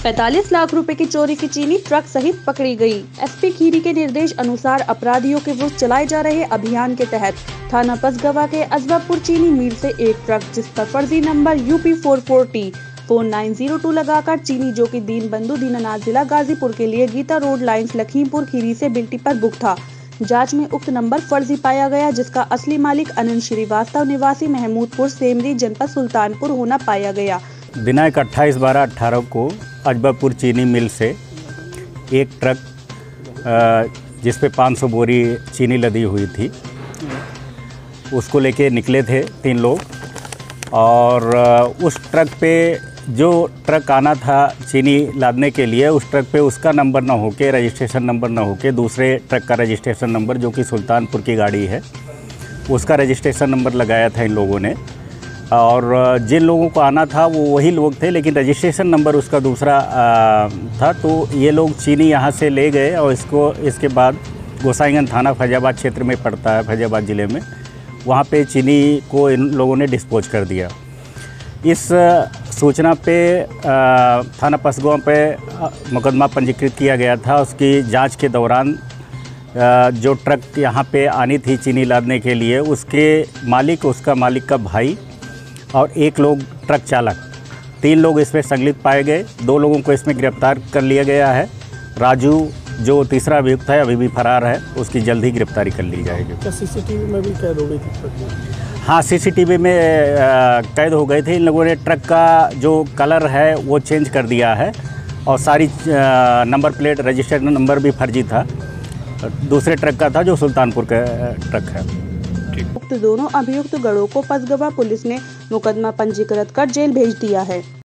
45 लाख रुपए की चोरी की चीनी ट्रक सहित पकड़ी गई। एसपी खीरी के निर्देश अनुसार अपराधियों के विरुद्ध चलाए जा रहे अभियान के तहत थाना पसगवा के अजबापुर चीनी मिल से एक ट्रक जिस पर फर्जी नंबर UP 44T4902 लगाकर चीनी जो कि दीनबंधु दीनानाथ जिला गाजीपुर के लिए गीता रोड लाइन्स लखीमपुर खीरी से बिल्टी पर बुक था। जांच में उक्त नंबर फर्जी पाया गया, जिसका असली मालिक अनंत श्रीवास्तव निवासी महमूदपुर सेमरी जनपद सुल्तानपुर होना पाया गया। दिनांक 28/12/18 को अजबापुर चीनी मिल से एक ट्रक जिस पे 500 बोरी चीनी लदी हुई थी, उसको लेके निकले थे 3 लोग। और उस ट्रक पे जो ट्रक आना था चीनी लादने के लिए, उस ट्रक पे उसका नंबर ना होके, रजिस्ट्रेशन नंबर ना होके, दूसरे ट्रक का रजिस्ट्रेशन नंबर जो कि सुल्तानपुर की गाड़ी है उसका रजिस्ट्रेशन नंबर लगाया था इन लोगों ने। और जिन लोगों को आना था वो वही लोग थे, लेकिन रजिस्ट्रेशन नंबर उसका दूसरा था। तो ये लोग चीनी यहाँ से ले गए और इसके बाद गोसाईगंज थाना फैजाबाद क्षेत्र में पड़ता है, फैजाबाद ज़िले में, वहाँ पे चीनी को इन लोगों ने डिस्पोज कर दिया। इस सूचना पे थाना पसगवा पे मुकदमा पंजीकृत किया गया था। उसकी जांच के दौरान जो ट्रक यहाँ पे आनी थी चीनी लादने के लिए, उसके मालिक, उसका मालिक का भाई और एक लोग ट्रक चालक, 3 लोग इसमें संलिप्त पाए गए। 2 लोगों को इसमें गिरफ्तार कर लिया गया है। राजू जो तीसरा अभियुक्त है अभी भी फरार है, उसकी जल्द ही गिरफ्तारी कर ली जाएगी। क्या CCTV में भी कैद हो गई थी? हाँ, CCTV में कैद हो गए थे। इन लोगों ने ट्रक का जो कलर है वो चेंज कर दिया है और सारी नंबर प्लेट, रजिस्टर्ड नंबर भी फर्जी था, दूसरे ट्रक का था जो सुल्तानपुर का ट्रक है। उक्त दोनों अभियुक्त गढ़ों को पसगवा पुलिस ने मुकदमा पंजीकृत कर जेल भेज दिया है।